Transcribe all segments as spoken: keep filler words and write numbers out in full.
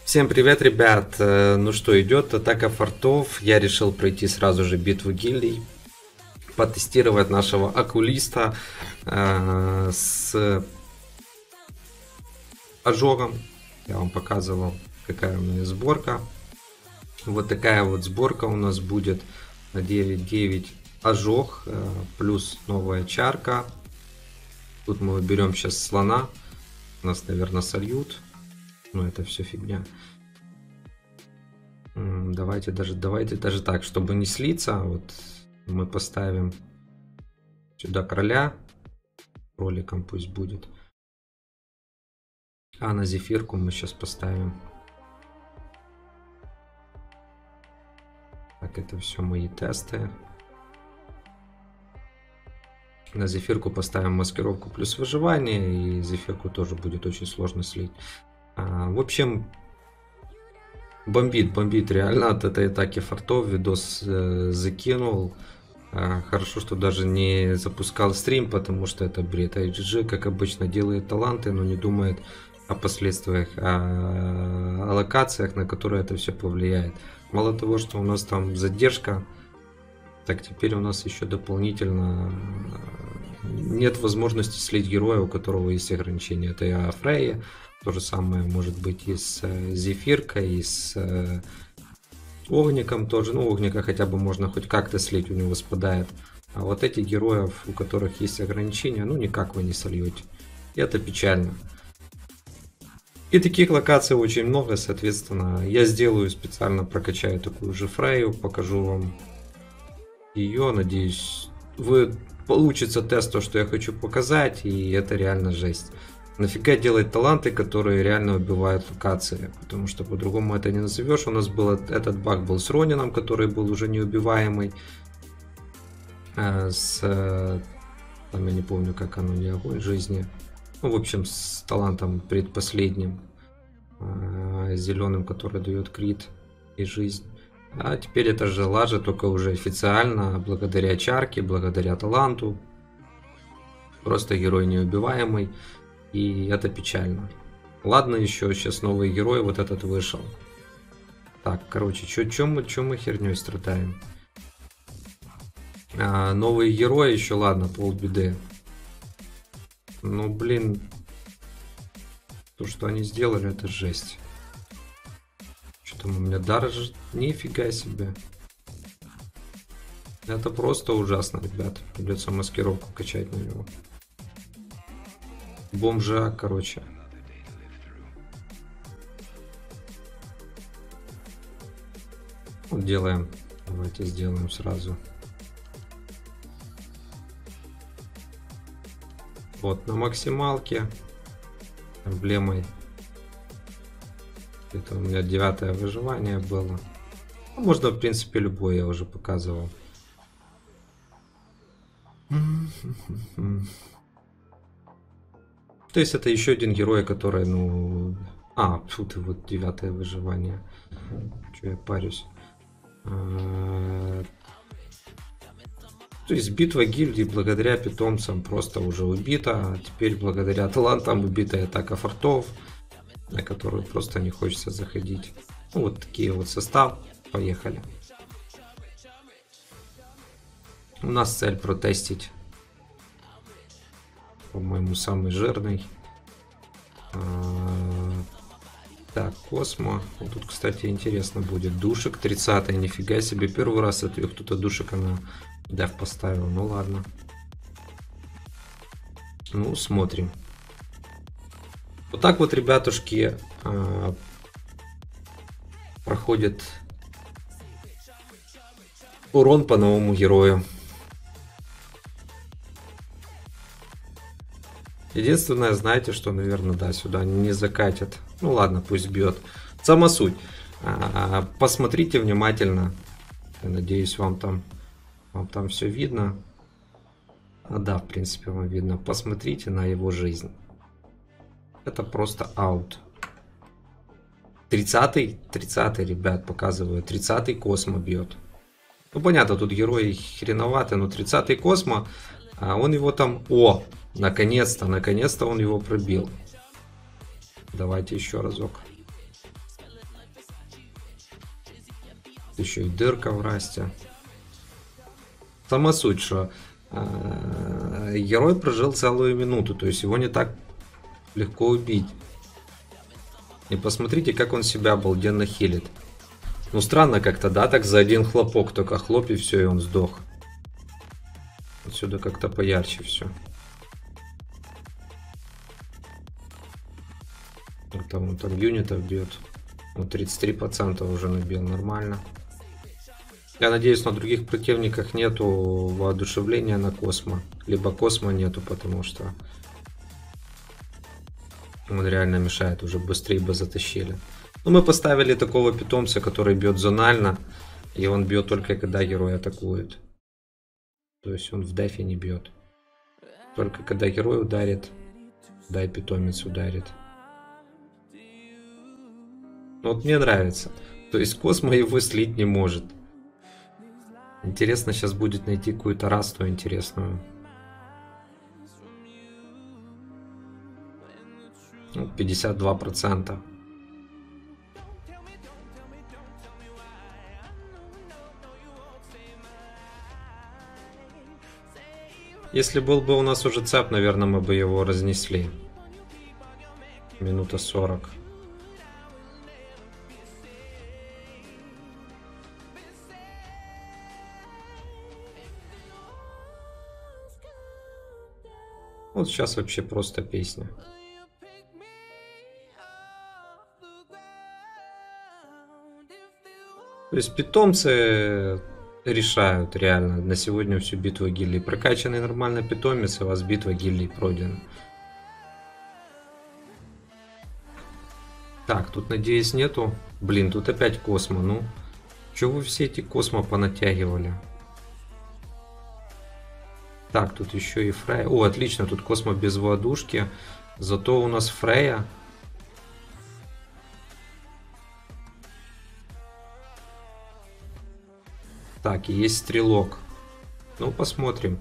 Всем привет, ребят! Э, Ну что, идет атака фортов. Я решил пройти сразу же битву гильдий, потестировать нашего окулиста э, с ожогом. Я вам показывал, какая у меня сборка. Вот такая вот сборка у нас будет на девять девять ожог, э, плюс новая чарка. Тут мы берем сейчас слона. Нас, наверное, сольют. Но это все фигня. Давайте даже, давайте даже так, чтобы не слиться, вот мы поставим сюда короля, кроликом пусть будет, а на зефирку мы сейчас поставим. Так, это все мои тесты. На зефирку поставим маскировку плюс выживание, и зефирку тоже будет очень сложно слить. А, в общем, бомбит, бомбит реально от этой атаки фортов. Видос э, закинул. А, хорошо, что даже не запускал стрим, потому что это бред. ай джи джи, как обычно, делает таланты, но не думает о последствиях, о, о локациях, на которые это все повлияет. Мало того, что у нас там задержка, так теперь у нас еще дополнительно нет возможности слить героя, у которого есть ограничения. Это и Фрейя. То же самое может быть и с зефиркой, и с э, огником тоже. Ну, огника хотя бы можно хоть как-то слить, у него спадает. А вот эти героев, у которых есть ограничения, ну никак вы не сольете. И это печально. И таких локаций очень много, соответственно. Я сделаю специально, прокачаю такую же Фрейю, покажу вам ее. Надеюсь, вы получится тест, то, что я хочу показать, и это реально жесть. Нафига делать таланты, которые реально убивают локации, потому что по-другому это не назовешь. У нас был этот баг был с Ронином, который был уже неубиваемый. С, там я не помню, как оно, не огонь жизни. Ну, в общем, с талантом предпоследним, зеленым, который дает крит и жизнь. А теперь это же лажа, только уже официально, благодаря чарке, благодаря таланту. Просто герой неубиваемый. И это печально. Ладно, еще сейчас новый герой вот этот вышел. Так, короче, что мы, чё мы херней страдаем? А, новый герой еще, ладно, полбеды. Ну, блин. То, что они сделали, это жесть. Что там у меня даже... Нифига себе. Это просто ужасно, ребят. Придется маскировку качать на него. Бомжа, короче. Вот делаем. Давайте сделаем сразу. Вот на максималке. Эмблемой. Это у меня девятое выживание было. Ну, можно, в принципе, любой, я уже показывал. То есть это еще один герой, который, ну... А, тут и вот девятое выживание. Че я парюсь? А... То есть битва гильдии благодаря питомцам просто уже убита. А теперь благодаря талантам убитая атака фортов, на которую просто не хочется заходить. Ну, вот такие вот состав. Поехали. У нас цель протестить, по-моему, самый жирный. А, так, Космо. Вот тут, кстати, интересно будет. Душек тридцатый, нифига себе. Первый раз от кто-то душек на дев поставил. Ну ладно. Ну, смотрим. Вот так вот, ребятушки, а, проходит урон по новому герою. Единственное, знаете, что, наверное, да, сюда не закатят. Ну ладно, пусть бьет. Сама суть. А, посмотрите внимательно. Я надеюсь, вам там, вам там все видно. А, да, в принципе, вам видно. Посмотрите на его жизнь. Это просто аут. тридцатый, тридцатый, ребят, показываю. тридцатый Космо бьет. Ну, понятно, тут герои хреноваты, но тридцатый Космо, а он его там... О! Наконец-то, наконец-то он его пробил. Давайте еще разок. Еще и дырка в расте. Сама суть, что э, герой прожил целую минуту, то есть его не так легко убить. И посмотрите, как он себя обалденно хилит. Ну странно как-то, да, так за один хлопок только хлоп и все, и он сдох. Отсюда как-то поярче все. Там он там юнитов бьет. Вот тридцать три процента уже набил, нормально. Я надеюсь, на других противниках нету воодушевления на Космо. Либо Космо нету, потому что он реально мешает, уже быстрее бы затащили. Но мы поставили такого питомца, который бьет зонально. И он бьет только когда герой атакует. То есть он в дефе не бьет. Только когда герой ударит, да и питомец ударит. Вот мне нравится. То есть Космо его слить не может. Интересно сейчас будет найти какую-то расту интересную. пятьдесят два процента. Если был бы у нас уже цеп, наверное, мы бы его разнесли. Минута сорок. Вот сейчас вообще просто песня. То есть питомцы решают реально на сегодня всю битву гильдий. Прокачанный нормально питомец, и у вас битва гильдий пройдена. Так, тут, надеюсь, нету. Блин, тут опять Космо. Ну, чего вы все эти Космо понатягивали? Так, тут еще и Фрея. О, отлично, тут Космо без воодушки. Зато у нас Фрея. Так, и есть Стрелок. Ну, посмотрим.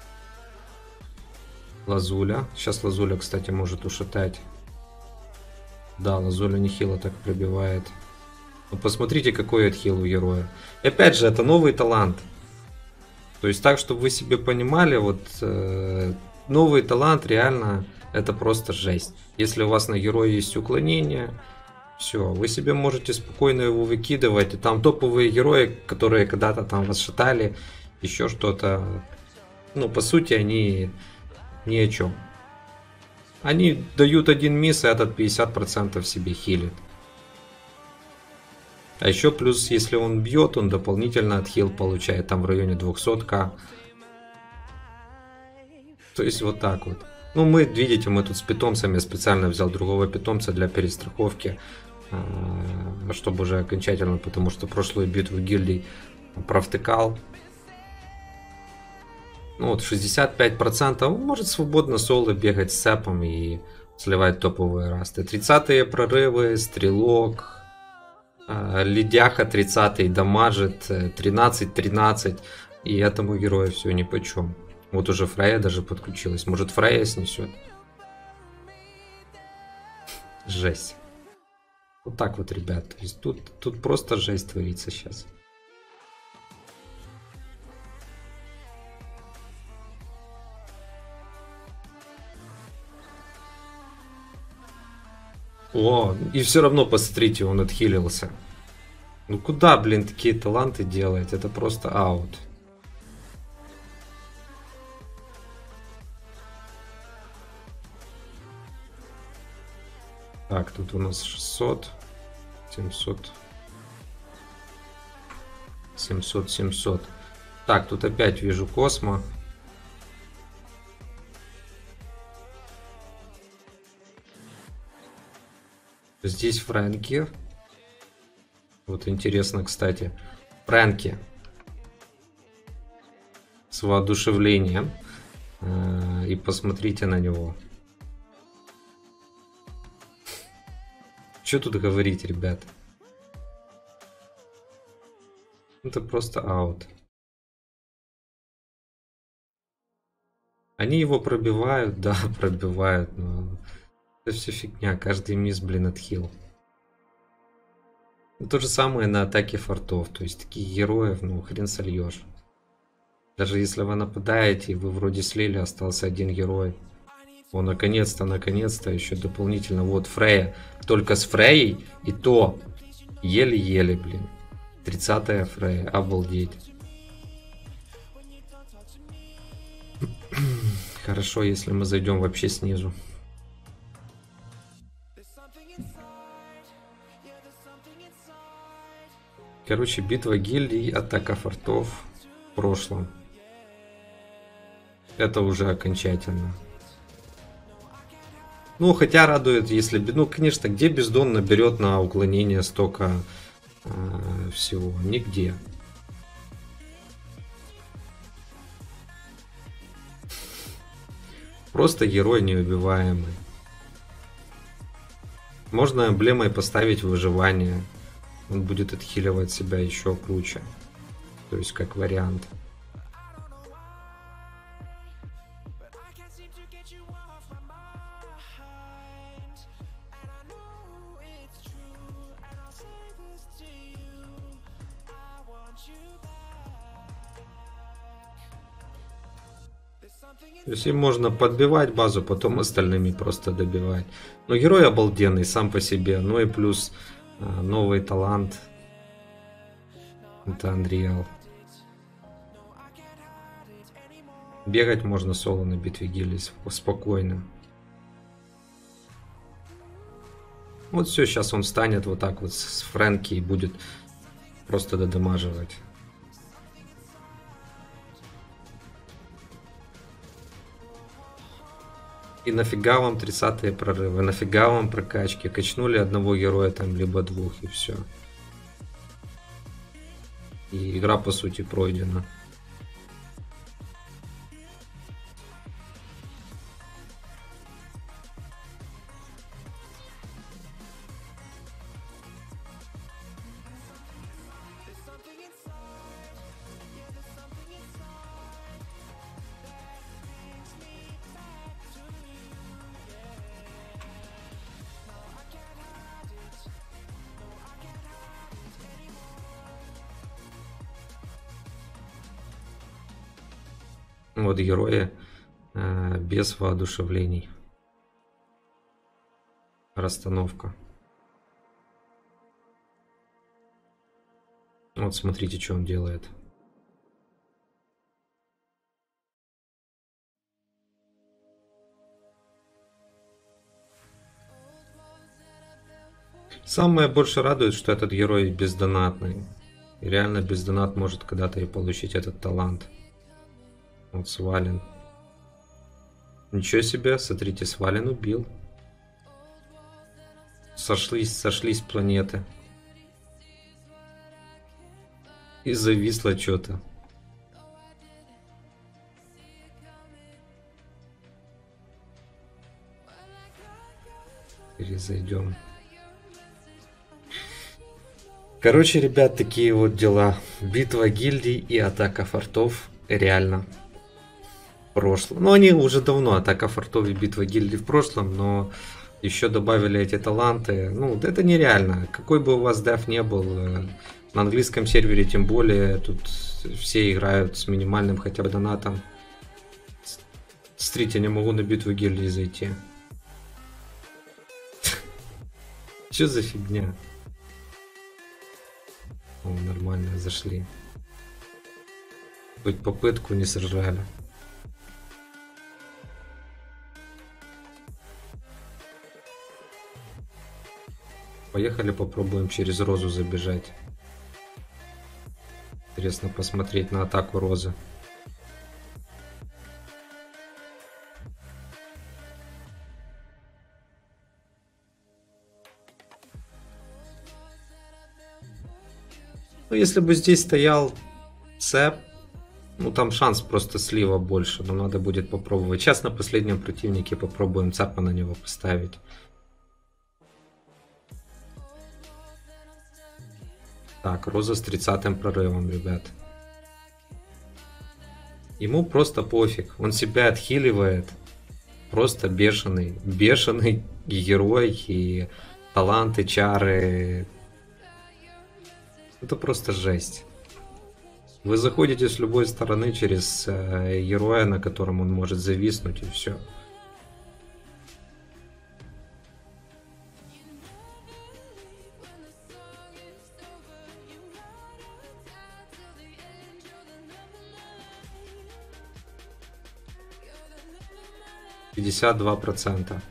Лазуля. Сейчас Лазуля, кстати, может ушатать. Да, Лазуля нехило так пробивает. Ну, посмотрите, какой отхил у героя. И опять же, это новый талант. То есть так, чтобы вы себе понимали, вот э, новый талант реально это просто жесть. Если у вас на героя есть уклонение, все, вы себе можете спокойно его выкидывать. И там топовые герои, которые когда-то там вас шатали, еще что-то. Ну, по сути, они ни о чем. Они дают один мисс, и этот пятьдесят процентов себе хилит. А еще плюс, если он бьет, он дополнительно отхил получает там в районе двести тысяч. То есть вот так вот. Ну, мы, видите, мы тут с питомцами, я специально взял другого питомца для перестраховки, чтобы уже окончательно, потому что прошлую битву гильдий провтыкал. Ну вот, шестьдесят пять процентов может свободно соло бегать с цепом и сливать топовые расты. тридцатые прорывы, Стрелок, Ледяха тридцатый дамажит, тринадцать тринадцать, и этому герою все нипочем. Вот уже Фрея даже подключилась. Может, Фрея снесет? Жесть. Вот так вот, ребят. То есть тут, тут просто жесть творится сейчас. О, и все равно, посмотрите, он отхилился. Ну куда, блин, такие таланты делать? Это просто аут. Так, тут у нас шестьсот, семьсот, семьсот, семьсот. Так, тут опять вижу Космо. Здесь Фрэнки. Вот интересно, кстати. Фрэнки. С воодушевлением. И посмотрите на него. Что тут говорить, ребят? Это просто аут. Они его пробивают, да, пробивают, но это все фигня. Каждый мисс, блин, отхил. То же самое на атаке фортов. То есть таких героев, ну, хрен сольешь. Даже если вы нападаете, и вы вроде слили, остался один герой. О, наконец-то, наконец-то, еще дополнительно. Вот Фрея. Только с Фреей, и то еле-еле, блин. тридцатая Фрея, обалдеть. Хорошо, если мы зайдем вообще снизу. Короче, битва гильдий, атака фортов в прошлом. Это уже окончательно. Ну, хотя радует, если... Ну, конечно, где Бездон наберет на уклонение столько э, всего? Нигде. Просто герой неубиваемый. Можно эмблемой поставить выживание. Он будет отхиливать себя еще круче. То есть, как вариант. То есть им можно подбивать базу, потом остальными просто добивать. Но герой обалденный сам по себе. Ну и плюс а, новый талант. Это Unreal. Бегать можно соло на битве гильдий спокойно. Вот все, сейчас он встанет вот так вот с Фрэнки и будет просто додамаживать. И нафига вам тридцатые прорывы, нафига вам прокачки, качнули одного героя там, либо двух, и все. И игра по сути пройдена. Вот герои э, без воодушевлений. Расстановка. Вот смотрите, что он делает. Самое больше радует, что этот герой бездонатный. И реально бездонат может когда-то и получить этот талант. Вот Свален. Ничего себе, смотрите, Свален убил. Сошлись, сошлись планеты. И зависло что-то. Перезайдем. Короче, ребят, такие вот дела. Битва гильдий и атака фортов реально в прошлом. Ну, они уже давно, атака фортов и битва гильдий в прошлом, но еще добавили эти таланты. Ну, это нереально. Какой бы у вас деф не был, на английском сервере тем более, тут все играют с минимальным хотя бы донатом. Смотрите, не могу на битву гильдий зайти. Что за фигня? О, нормально, зашли. Хоть попытку не сожрали. Поехали, попробуем через Розу забежать. Интересно посмотреть на атаку Розы. Ну, если бы здесь стоял Цеп, ну там шанс просто слива больше, но надо будет попробовать. Сейчас на последнем противнике попробуем Цепа на него поставить. Так, Роза с тридцатым прорывом, ребят. Ему просто пофиг, он себя отхиливает. Просто бешеный, бешеный герой, и таланты, чары. Это просто жесть. Вы заходите с любой стороны через э, героя, на котором он может зависнуть, и все. пятьдесят два процента.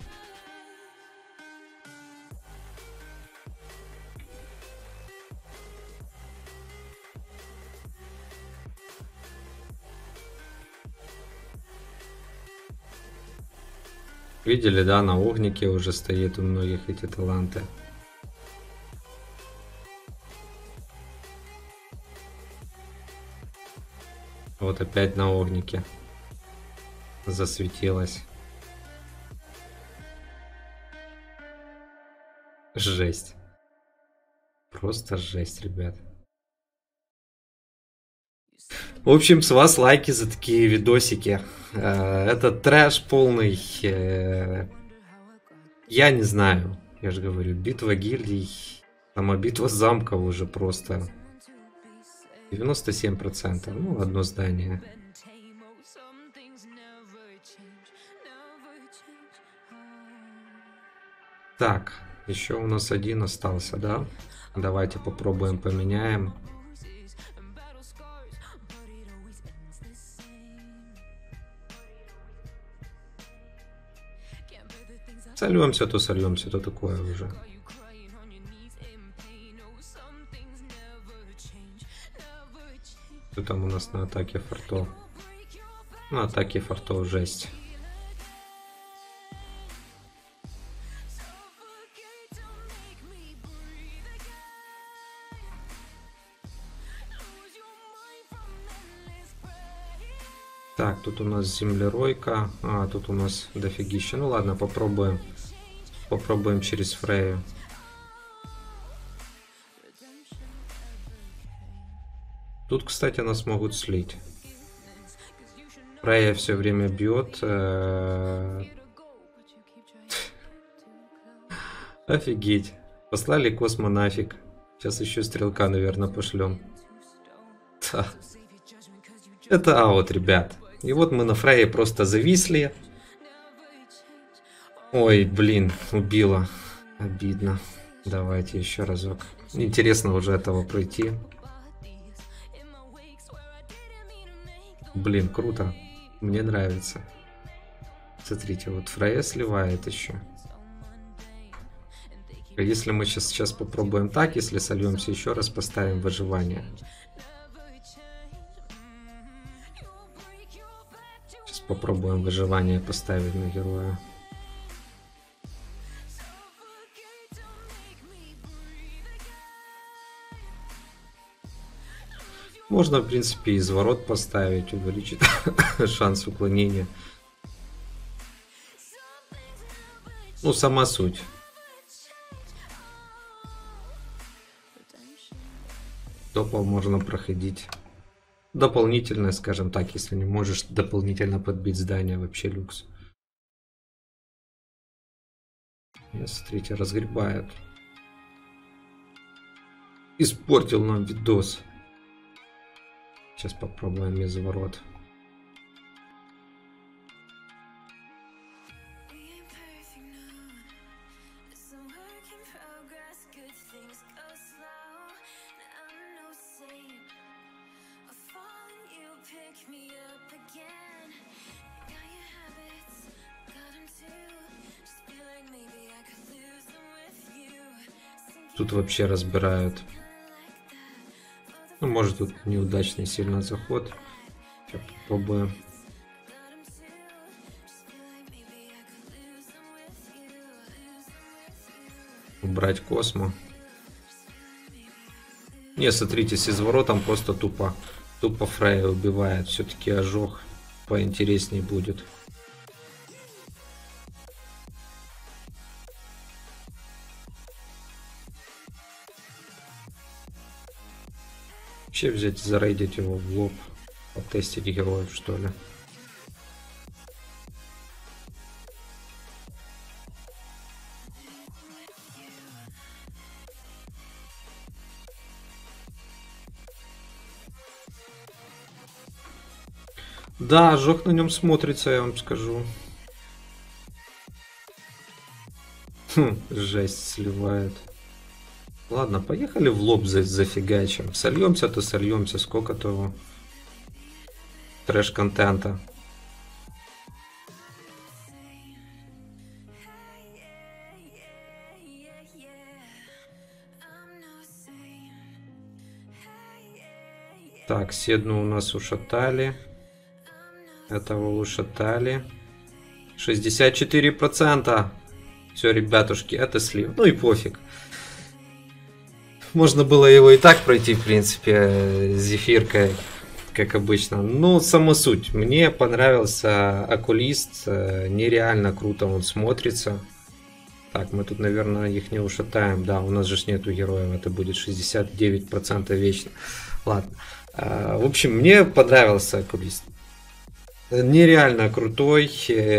Видели, да, на огнике уже стоит у многих эти таланты. Вот опять на огнике засветилась. Жесть. Просто жесть, ребят. В общем, с вас лайки за такие видосики. Это трэш полный. Я не знаю. Я же говорю, битва гильдий. Сама битва замков уже просто девяносто семь процентов. Ну, одно здание. Так, еще у нас один остался, да? Давайте попробуем поменяем. Сольемся, то сольемся, то такое уже. Что там у нас на атаке фортов? На атаке фортов жесть. Так, тут у нас землеройка. А, тут у нас дофигища. Ну ладно, попробуем. Попробуем через Фрею. Тут, кстати, нас могут слить. Фрея все время бьет. Офигеть. Послали Космо нафиг. Сейчас еще стрелка, наверное, пошлем. Это аут, ребят. И вот мы на Фрейе просто зависли. Ой, блин, убила. Обидно. Давайте еще разок. Интересно уже этого пройти. Блин, круто. Мне нравится. Смотрите, вот Фрейя сливает еще. Если мы сейчас, сейчас попробуем так, если сольемся еще раз, поставим выживание. Сейчас попробуем выживание поставить на героя. Можно, в принципе, изворот поставить, увеличить шанс уклонения. Ну, сама суть. Топал можно проходить дополнительно, скажем так, если не можешь дополнительно подбить здание, вообще люкс. И, смотрите, разгребает. Испортил нам видос. Сейчас попробуем изворот. Тут вообще разбирают. Ну, может, тут неудачный сильно заход. Сейчас попробуем. Убрать Космо. Не, смотрите, с изворотом просто тупо, тупо Фрея убивает. Все-таки ожог поинтереснее будет. Вообще взять, зарейдить его в лоб, потестить героев, что ли. Да, ожог на нем смотрится, я вам скажу. Хм, жесть сливает. Ладно, поехали в лоб за зафигачим. Сольемся, то сольемся, сколько того трэш-контента. Так, Седну у нас ушатали. Этого ушатали. шестьдесят четыре процента. Все, ребятушки, это слив. Ну и пофиг. Можно было его и так пройти, в принципе, с зефиркой, как обычно. Ну, сама суть. Мне понравился окулист. Нереально круто он смотрится. Так, мы тут, наверное, их не ушатаем. Да, у нас же нету героев. Это будет шестьдесят девять процентов вечно. Ладно. В общем, мне понравился окулист. Нереально крутой.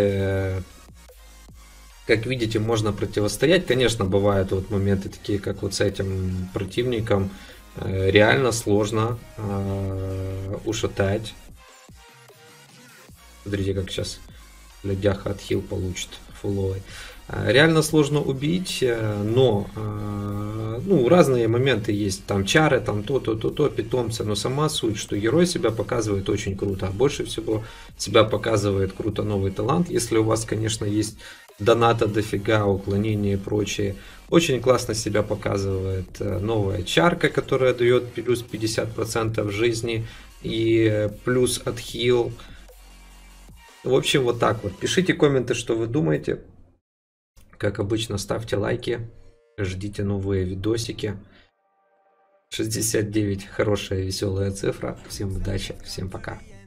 Как видите, можно противостоять. Конечно, бывают вот моменты такие, как вот с этим противником. Реально сложно ушатать. Смотрите, как сейчас ледяха отхил получит фуловый. Реально сложно убить, но ну, разные моменты есть. Там чары, там то-то, то-то, питомцы. Но сама суть, что герой себя показывает очень круто. А больше всего себя показывает круто новый талант. Если у вас, конечно, есть доната дофига, уклонения и прочее. Очень классно себя показывает новая чарка, которая дает плюс пятьдесят процентов жизни и плюс отхил. В общем, вот так вот. Пишите комменты, что вы думаете. Как обычно, ставьте лайки. Ждите новые видосики. шестьдесят девять. Хорошая, веселая цифра. Всем удачи. Всем пока.